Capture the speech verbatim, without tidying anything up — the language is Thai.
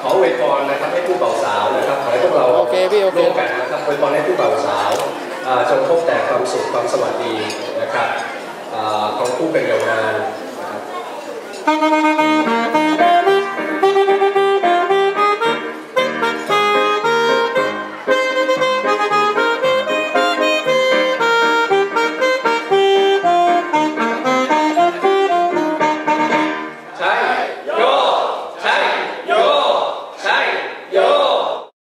ขออวยพรนะครับให้ผู้บ่าวสาวนะครับขอให้พวกเราร่วมกันนะครับอวยพรให้ผู้บ่าวสาวจงพบแต่ความสุขความสวัสดีนะครับของคู่กันยาวนานนะครับ